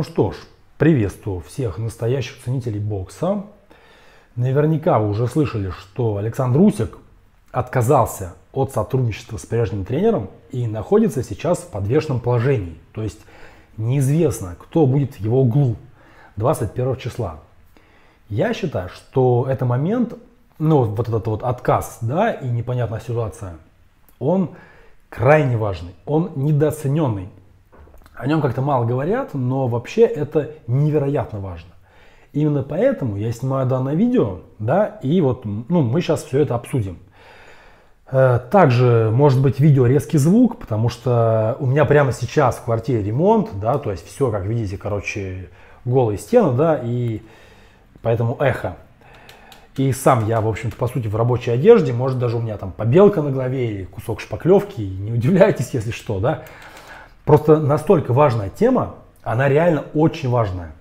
Ну что ж, приветствую всех настоящих ценителей бокса. Наверняка вы уже слышали, что Александр Усик отказался от сотрудничества с прежним тренером и находится сейчас в подвешенном положении. То есть неизвестно, кто будет в его углу 21 числа. Я считаю, что это момент, вот этот вот отказ, да, и непонятная ситуация, он крайне важный, он недооцененный. О нем как-то мало говорят, но вообще это невероятно важно. Именно поэтому я снимаю данное видео, да, и вот мы сейчас все это обсудим. Также может быть видео резкий звук, потому что у меня прямо сейчас в квартире ремонт, да, то есть все, как видите, короче, голые стены, да, и поэтому эхо. И сам я, в общем-то, по сути, в рабочей одежде, может даже у меня там побелка на голове или кусок шпаклевки, не удивляйтесь, если что, да. Просто настолько важная тема, она реально очень важная.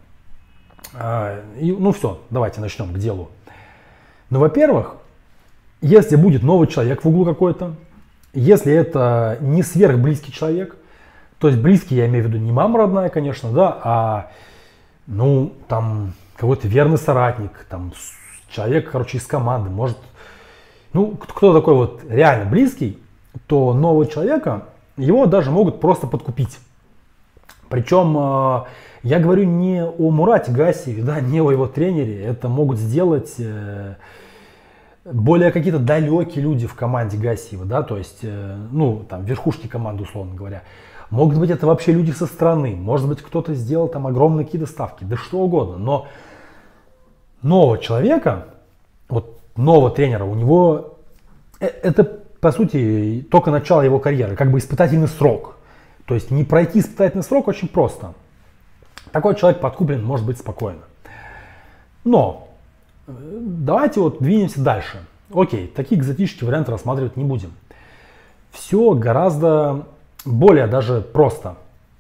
Все, давайте начнем к делу. Во-первых, если будет новый человек в углу какой-то, если это не сверхблизкий человек, то есть близкий, я имею в виду не мама родная, конечно, да, а там какой-то верный соратник, там человек, короче, из команды, может, кто такой вот реально близкий, то нового человека его даже могут просто подкупить. Причем я говорю не о Мурате Гассиеве, да, не о его тренере. Это могут сделать более какие-то далекие люди в команде Гассиева, да, то есть, там, верхушки команды, условно говоря. Могут быть это вообще люди со стороны. Может быть, кто-то сделал там огромные какие-то ставки, да что угодно. Но нового человека, вот нового тренера, у него это, по сути, только начало его карьеры, как бы испытательный срок. То есть не пройти испытательный срок очень просто. Такой человек подкуплен может быть спокойно. Но давайте вот двинемся дальше. Окей, такие экзотические варианты рассматривать не будем. Все гораздо более даже просто.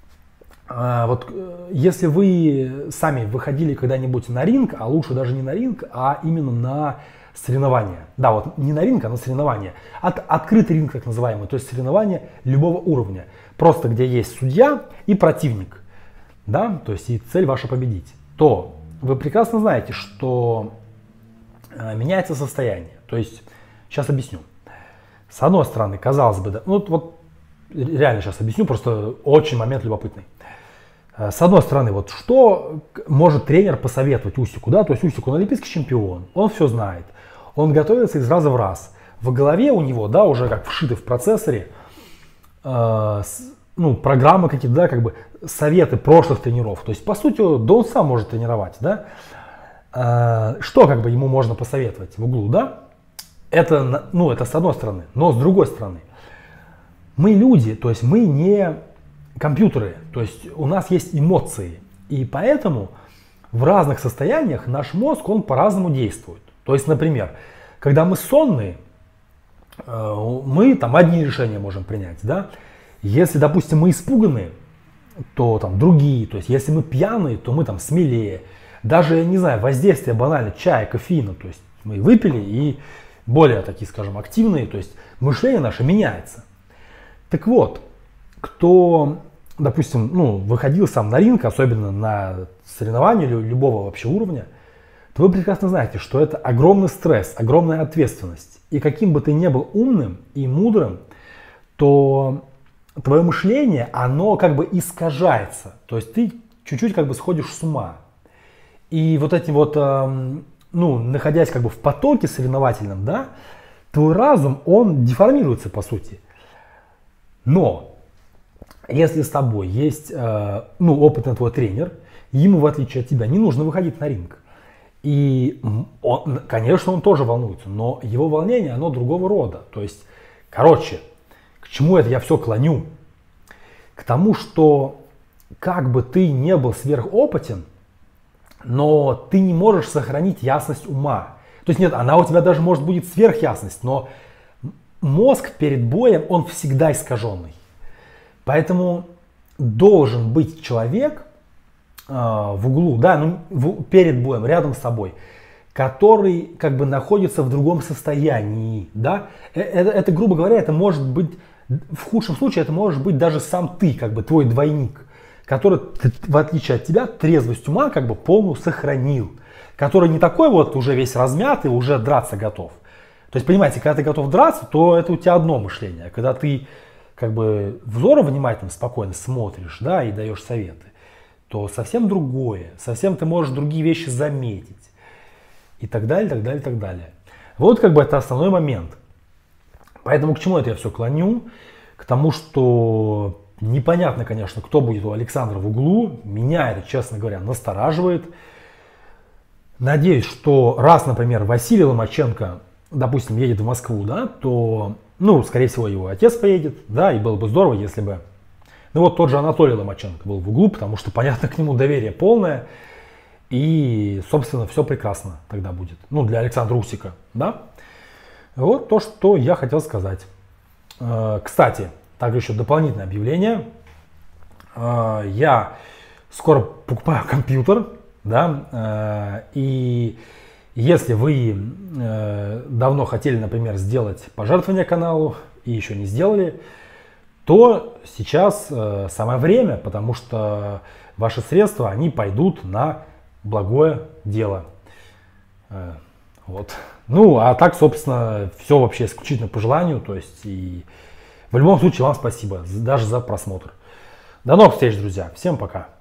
Если вы сами выходили когда-нибудь на ринг, а лучше даже не на ринг, а именно на соревнования. Да, вот не на ринг, а на соревнования. Открытый ринг, так называемый, то есть соревнования любого уровня. Просто где есть судья и противник. Да, то есть и цель ваша победить. То вы прекрасно знаете, что меняется состояние. То есть, сейчас объясню. С одной стороны, казалось бы, да, реально сейчас объясню, просто очень момент любопытный. С одной стороны, вот что может тренер посоветовать Усику, да, то есть Усик, он олимпийский чемпион, он все знает, он готовится из раза в раз. В голове у него, да, уже как вшиты в процессоре, программы какие-то, да, как бы советы прошлых тренеров. То есть, по сути, да он сам может тренировать, да. Что как бы ему можно посоветовать в углу, да? Это с одной стороны, но с другой стороны, мы люди, то есть мы не компьютеры, то есть у нас есть эмоции, и поэтому в разных состояниях наш мозг, он по-разному действует. То есть, например, когда мы сонные, мы там одни решения можем принять, да. Если, допустим, мы испуганы, то там другие, то есть если мы пьяные, то мы там смелее. Даже, я не знаю, воздействие банально чая, кофеина, то есть мы выпили и более такие, скажем, активные, то есть мышление наше меняется. Так вот, кто, допустим, выходил сам на ринг, особенно на соревнования любого вообще уровня, то вы прекрасно знаете, что это огромный стресс, огромная ответственность. И каким бы ты ни был умным и мудрым, то твое мышление, оно как бы искажается. То есть ты чуть-чуть как бы сходишь с ума. И вот этим вот, находясь как бы в потоке соревновательном, да, твой разум, он деформируется по сути. Но если с тобой есть опытный твой тренер, ему, в отличие от тебя, не нужно выходить на ринг. И он, конечно, он тоже волнуется, но его волнение, оно другого рода. То есть, к чему это я все клоню? К тому, что как бы ты не был сверхопытен, но ты не можешь сохранить ясность ума. То есть нет, она у тебя даже может будет сверхясность, но мозг перед боем, он всегда искаженный. Поэтому должен быть человек в углу, да, перед боем, рядом с тобой, который как бы находится в другом состоянии, да. Это, грубо говоря, это может быть, в худшем случае, это может быть даже сам ты, как бы твой двойник, который, в отличие от тебя, трезвость ума как бы полную сохранил. Который не такой вот уже весь размятый, уже драться готов. То есть, понимаете, когда ты готов драться, то это у тебя одно мышление. А когда ты как бы взором внимательно, спокойно смотришь, да, и даешь советы, то совсем другое. Совсем ты можешь другие вещи заметить. И так далее, так далее, так далее. Вот как бы это основной момент. Поэтому к чему это я все клоню? К тому, что непонятно, конечно, кто будет у Александра в углу. Меня это, честно говоря, настораживает. Надеюсь, что раз, например, Василий Ломаченко, допустим, едет в Москву, да, то, ну, скорее всего, его отец поедет, да, и было бы здорово, если бы, ну, вот тот же Анатолий Ломаченко был в углу, потому что, понятно, к нему доверие полное, и, собственно, все прекрасно тогда будет, ну, для Александра Усика, да. Вот то, что я хотел сказать. Кстати, также еще дополнительное объявление. Я скоро покупаю компьютер, да, и если вы давно хотели, например, сделать пожертвование каналу и еще не сделали, то сейчас самое время, потому что ваши средства, они пойдут на благое дело. Вот. Ну, а так, собственно, все вообще исключительно по желанию, то есть и в любом случае вам спасибо даже за просмотр. До новых встреч, друзья. Всем пока.